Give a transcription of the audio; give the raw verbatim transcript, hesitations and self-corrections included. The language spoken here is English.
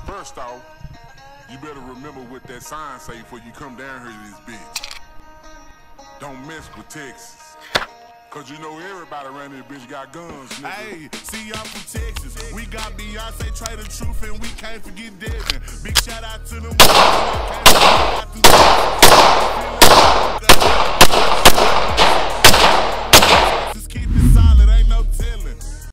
First off, you better remember what that sign say before you come down here to this bitch. Don't mess with Texas. Cause you know everybody around this bitch got guns, nigga. Hey, see, I'm from Texas. We got Beyonce, Tray the Truth, and we can't forget Devin. Big shout out to them.